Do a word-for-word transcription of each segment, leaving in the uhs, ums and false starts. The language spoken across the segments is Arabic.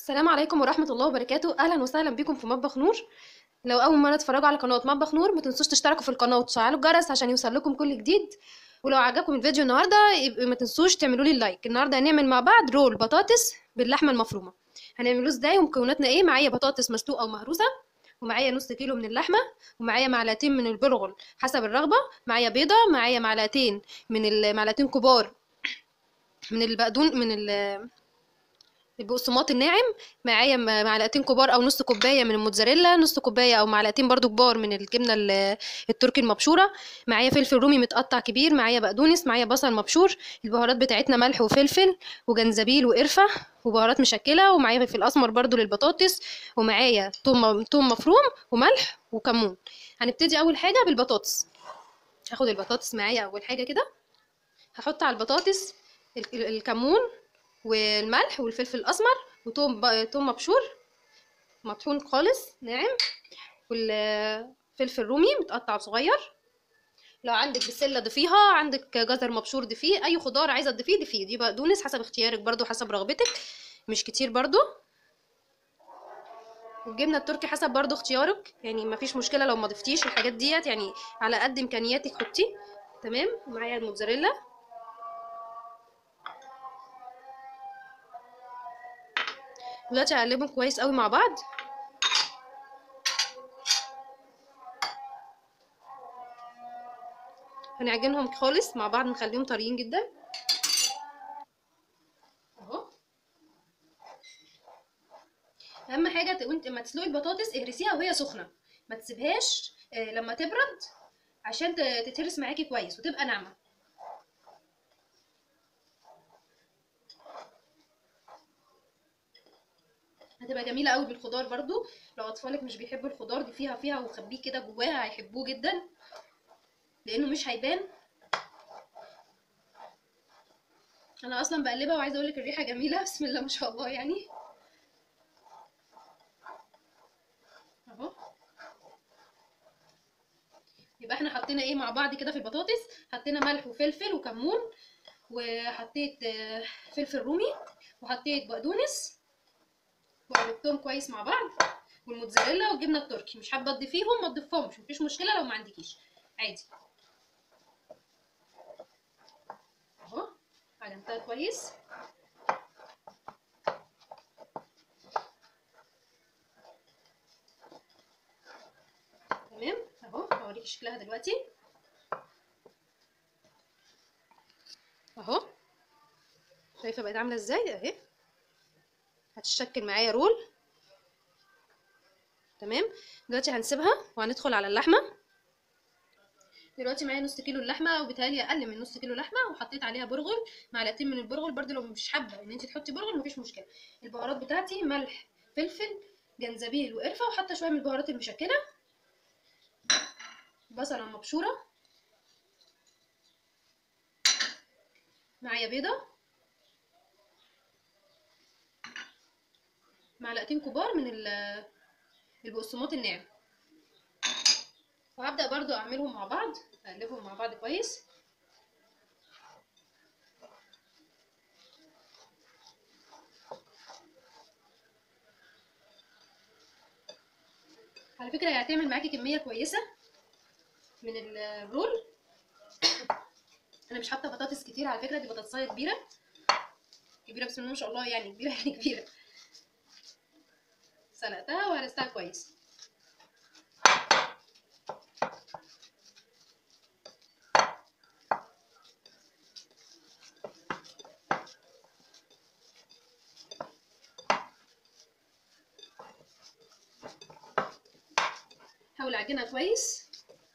السلام عليكم ورحمة الله وبركاته. أهلا وسهلا بكم في مطبخ نور. لو أول مرة تتفرجوا على قناة مطبخ نور ما تنسوش تشتركوا في القناة وتفعلوا الجرس عشان يوصل لكم كل جديد. ولو عجبكم الفيديو النهاردة يبقى ما تنسوش تعملوا لي اللايك. النهاردة هنعمل مع بعض رول بطاطس باللحمة المفرومة. هنعملوه ازاي ومكوناتنا ايه؟ معايا بطاطس مسلوقة ومهروسة، ومعايا نص كيلو من اللحمة، ومعايا معلقتين من البرغل حسب الرغبة، معايا بيضة، معايا معلقتين من المعلقتين كبار من البقدون من ال البقسماط الناعم، معايا معلقتين كبار او نص كوبايه من الموتزاريلا، نص كوبايه او معلقتين برضو كبار من الجبنه التركي المبشوره، معايا فلفل رومي متقطع كبير، معايا بقدونس، معايا بصل مبشور. البهارات بتاعتنا ملح وفلفل وجنزبيل وقرفه وبهارات مشكله، ومعايا فلفل اسمر برضو للبطاطس، ومعايا توم توم مفروم وملح وكمون. هنبتدي اول حاجه بالبطاطس. هاخد البطاطس معايا اول حاجه كده، هحط على البطاطس الكمون والملح والفلفل الاسمر وتوم ب... توم مبشور مطحون خالص ناعم، والفلفل رومي متقطع صغير. لو عندك بسله ضيفيها، عندك جزر مبشور ضيفيه، اي خضار عايزه تضيفيه ضيفيه، دي بقدونس حسب اختيارك برضو حسب رغبتك، مش كتير برضو. والجبنه التركي حسب برضو اختيارك، يعني مفيش مشكله لو ما ضفتيش الحاجات ديت، يعني على قد امكانياتك حطي. تمام. ومعايا الموتزاريلا. دلوقتي هقلبهم كويس قوي مع بعض. هنعجنهم خالص مع بعض، نخليهم طريين جدا اهو. اهم حاجه وانت اما تسلقي البطاطس اهرسيها وهي سخنه، ما تسيبهاش لما تبرد عشان تتهرس معاكي كويس وتبقى ناعمه. هتبقى جميله قوي بالخضار برضو. لو اطفالك مش بيحبوا الخضار دي فيها فيها وخبيه كده جواها هيحبوه جدا لانه مش هيبان. انا اصلا بقلبها وعايزه اقول لك الريحه جميله بسم الله ما شاء الله يعني اهو. يبقى احنا حطينا ايه مع بعض كده في البطاطس؟ حطينا ملح وفلفل وكمون، وحطيت فلفل رومي، وحطيت بقدونس، وقلبتهم كويس مع بعض، والموتزاريلا والجبنه التركي. مش حابه تضيفيهم ما تضيفهمش، مفيش مشكله لو ما عندكيش عادي اهو. عجنتها كويس. تمام اهو. هوريكي شكلها دلوقتي اهو. شايفه بقت عامله ازاي اهي؟ هتشكل معايا رول. تمام. دلوقتي هنسيبها وهندخل على اللحمه. دلوقتي معايا نص كيلو اللحمه، وبالتالي اقل من نص كيلو لحمه، وحطيت عليها برغل معلقتين من البرغل برده. لو مش حابه ان انت تحطي برغل مفيش مشكله. البهارات بتاعتي ملح فلفل جنزبيل وقرفه، وحتى شويه من البهارات المشكله، بصله مبشوره، معايا بيضه، معلقتين كبار من البقسماط الناعم. وهبدا برضو اعملهم مع بعض، اقلبهم مع بعض كويس. على فكره هي هتعمل معاكي كميه كويسه من الرول. انا مش حاطه بطاطس كتير على فكره، دي بطاطسايه كبيره كبيره بسم الله ما شاء الله، يعني كبيره يعني كبيره. سلقتها وهرستها كويس. حاول اعجنها كويس.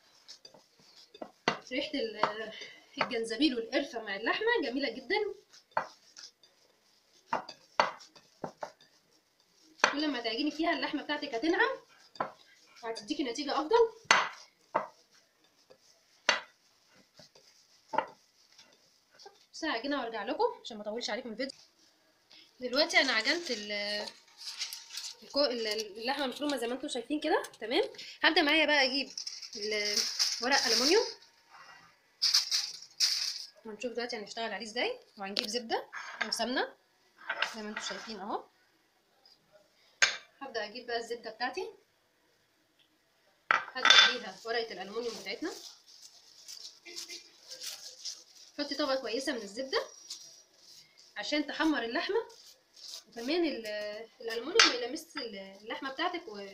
ريحه الجنزبيل والقرفه مع اللحمه جميله جدا. كل ما تعجني فيها اللحمه بتاعتك هتنعم وهتديكي نتيجه افضل. بس هعجنها وارجع لكم عشان ما اطولش عليكم الفيديو. دلوقتي انا عجنت اللحمه المفرومه زي ما انتم شايفين كده. تمام. هبدا معايا بقى اجيب ورق الومنيوم، هنشوف دلوقتي هنشتغل عليه ازاي. وهنجيب زبده او سمنه زي ما انتم شايفين اهو. هبدا اجيب بقى الزبده بتاعتي، هدهن بيها ورقه الالومنيوم بتاعتنا. حطي طبقه كويسه من الزبده عشان تحمر اللحمه، وكمان الالومنيوم ما يلمسش اللحمه بتاعتك و...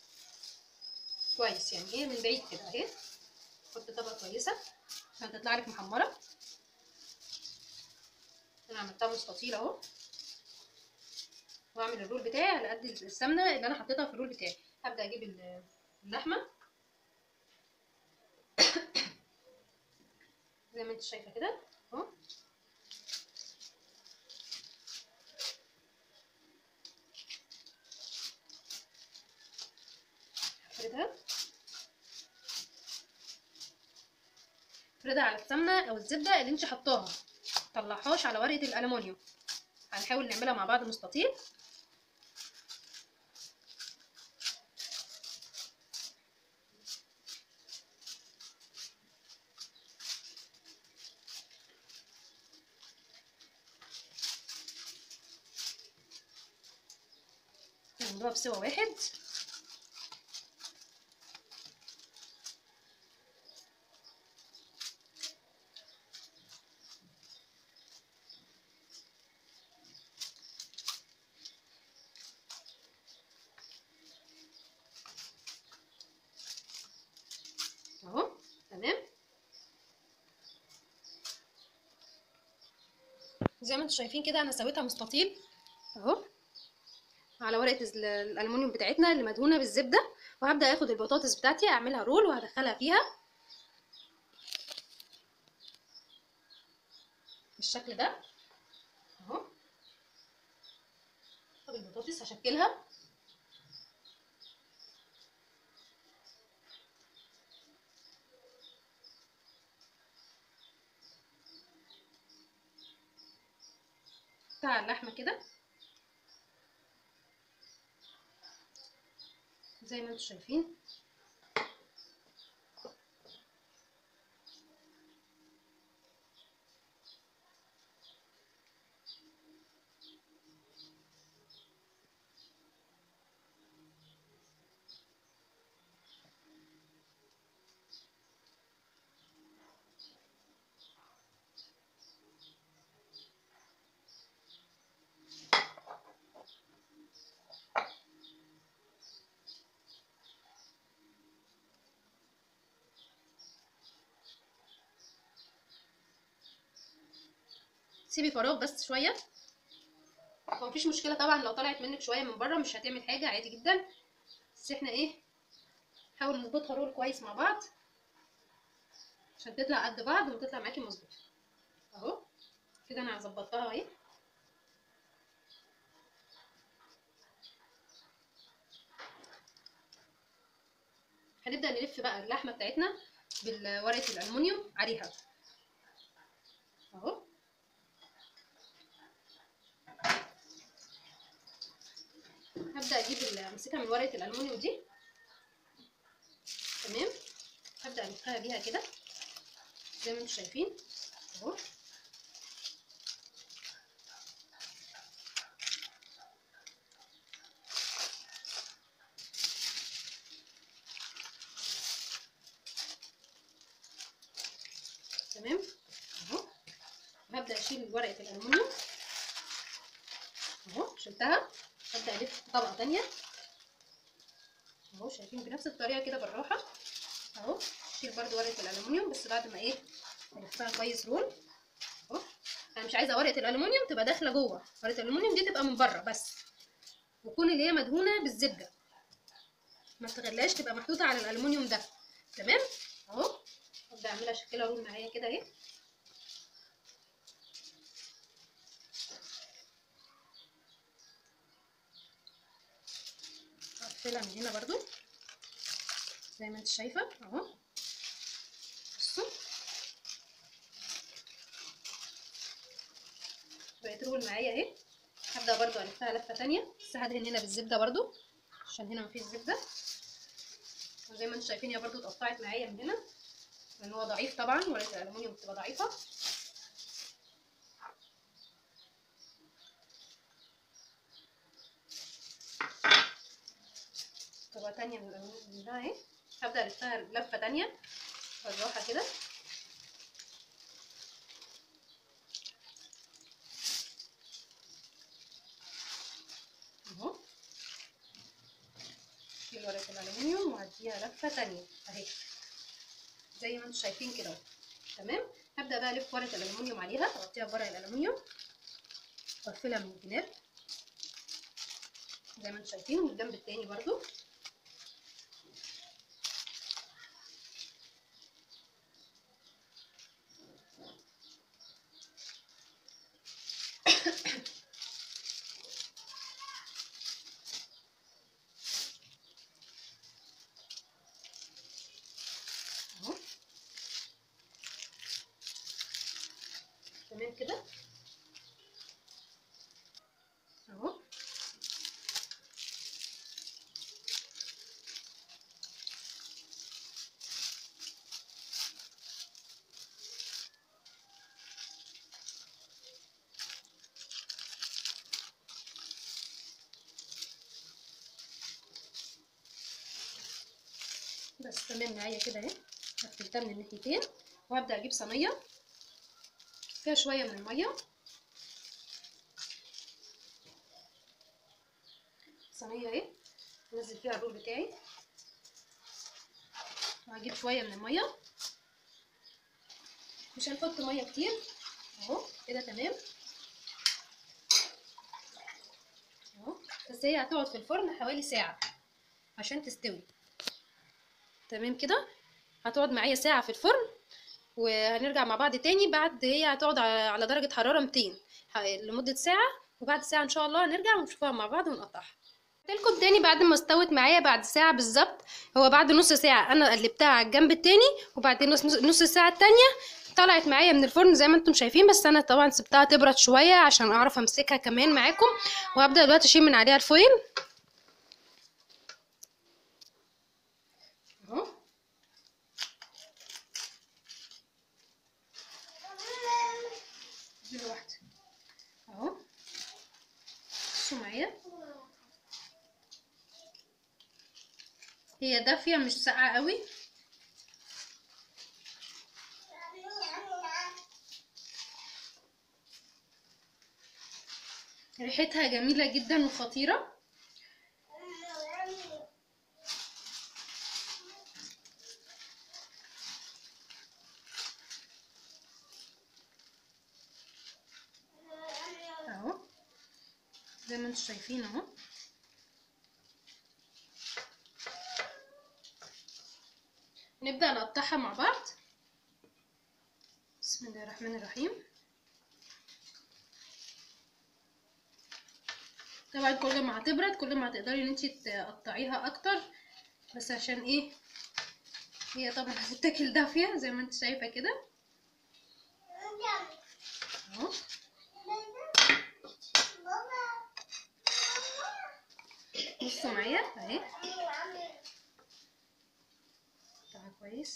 كويس يعني ايه من بعيد كده اهي. حطي طبقه كويسه عشان تطلع لك محمره. انا عملتها مستطيل اهو، واعمل الرول بتاعي على قد السمنه اللي انا حطيتها في الرول بتاعي. هبدا اجيب اللحمه زي ما انت شايفه كده اهو، افردها افردها على السمنه او الزبده اللي انت حطاها، مطلعهاش على ورقه الالومنيوم. هنحاول نعملها مع بعض مستطيل. نعملوها بسوا واحد. اهو تمام زي ما انتم شايفين كده. انا سويتها مستطيل اهو على ورقه الالومنيوم بتاعتنا اللي مدهونه بالزبده. وهبدا اخد البطاطس بتاعتي اعملها رول وهدخلها فيها بالشكل ده اهو. اخد البطاطس هشكلها بتاع اللحمه كده زي ما انتم شايفين. سيبي فراغ بس شويه، هو مفيش مشكله طبعا لو طلعت منك شويه من بره مش هتعمل حاجه عادي جدا. بس احنا ايه نحاول نظبطها رول كويس مع بعض عشان تطلع قد بعض وتطلع معاكي مظبوطه اهو كده. انا ظبطتها اهي. هنبدا نلف بقى اللحمه بتاعتنا بالورقه الالومنيوم عليها اهو. هبدا اجيب امسكها من ورقه الالومنيوم دي تمام. هبدا الفها بيها كده زي ما انتم شايفين اهو. تمام اهو. هبدا اشيل ورقه الالومنيوم اهو، شلتها. هبدا الف طبقه تانية اهو، شايفين بنفس الطريقه كده بالراحه اهو. اشيل برده ورقه الالومنيوم بس بعد ما ايه الفها كويس رول اهو. انا مش عايزه ورقه الالومنيوم تبقى داخله جوه، ورقه الالومنيوم دي تبقى من بره بس، وتكون اللي هي مدهونه بالزبده، ما تخليهاش تبقى محطوطه على الالومنيوم ده. تمام اهو. ابدا اعملها شكلها رول معايا كده اهي. هقفلها من هنا برضو زي ما انت شايفه اهو. بصوا بقت رول معايا اهي. هبدا برضو الفها لفه تانية بس هدهن هنا بالزبده برضو عشان هنا مفيش زبده. وزي ما انتم شايفين هي برضو اتقطعت معايا من هنا لان هو ضعيف طبعا، ورقه الالومنيوم بتبقى ضعيفه. طبقه تانية من الالومنيوم ده اهي. هبدا الفها لفه تانية بالراحه كده. اهو شيل ورقه الالومنيوم وهديها لفه تانية اهي زي ما انتم شايفين كده. تمام. هبدا بقى الف ورقه الالومنيوم عليها، اغطيها بورق الالومنيوم واقفلها من الجناب زي ما انتم شايفين، ومن الجنب التاني برضو. اهو تمام كده اهو. بس تمام معايا كده اهي. قفلتها من الناحيتين وهبدا اجيب صينيه فيها شويه من الميه. صينيه اهي انزل فيها الرول بتاعي وهجيب شويه من الميه، مش هنحط ميه كتير اهو كده. تمام اهو. بس هي هتقعد في الفرن حوالي ساعه عشان تستوي. تمام كده هتقعد معايا ساعه في الفرن، وهنرجع مع بعض تاني بعد. هي هتقعد على درجه حراره ميتين لمده ساعه، وبعد ساعه ان شاء الله هنرجع ونشوفها مع بعض ونقطعها. لكم تاني بعد ما استوت معايا بعد ساعه بالظبط. هو بعد نص ساعه انا قلبتها على الجنب التاني، وبعد نص نص الساعه التانيه طلعت معايا من الفرن زي ما انتم شايفين. بس انا طبعا سبتها تبرد شويه عشان اعرف امسكها كمان معاكم. وهبدا دلوقتي اشيل من عليها الفويل اهو. دي واحده اهو. بصوا معايا هي دافيه مش ساقعه قوي. ريحتها جميله جدا وخطيره. اهو زي ما انتم شايفين اهو. نبدأ نقطعها مع بعض. بسم الله الرحمن الرحيم. طبعا كل ما هتبرد كل ما هتقدري ان انتي تقطعيها اكتر، بس عشان ايه هي طبعا هتتاكل دافية زي ما انت شايفة كده اهو. بصوا معايا اهي قطعها كويس.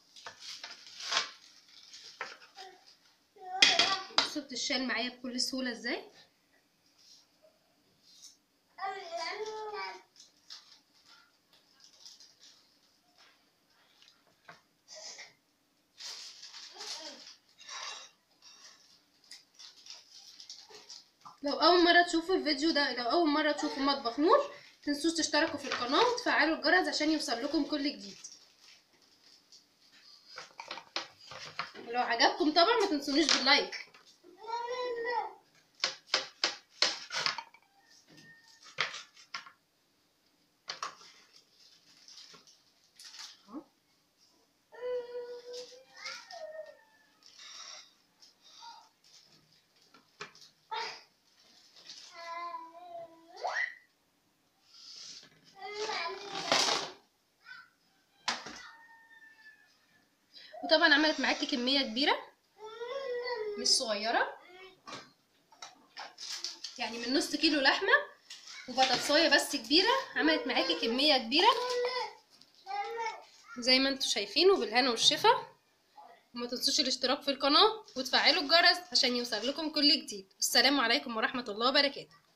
بصوا بتتشال معايا بكل سهولة ازاي. لو اول مره تشوفوا الفيديو ده، لو اول مره تشوفوا مطبخ نور، متنسوش تشتركوا في القناه وتفعلوا الجرس عشان يوصل لكم كل جديد. ولو عجبكم طبعا ما تنسونيش باللايك. وطبعا عملت معاكي كميه كبيره مش صغيره، يعني من نص كيلو لحمه وبطاطسايه بس كبيره عملت معاكي كميه كبيره زي ما انتم شايفين. وبالهنا والشفا. وما تنسوش الاشتراك في القناه وتفعلوا الجرس عشان يوصل لكم كل جديد. السلام عليكم ورحمه الله وبركاته.